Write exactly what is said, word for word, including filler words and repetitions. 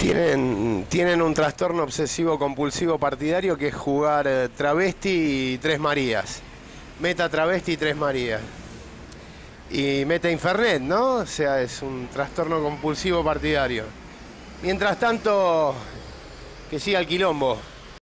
Tienen, tienen un trastorno obsesivo compulsivo partidario que es jugar eh, travesti y tres Marías. Meta travesti y tres Marías. Y meta Infernet, ¿no? O sea, es un trastorno compulsivo partidario. Mientras tanto, que siga el quilombo.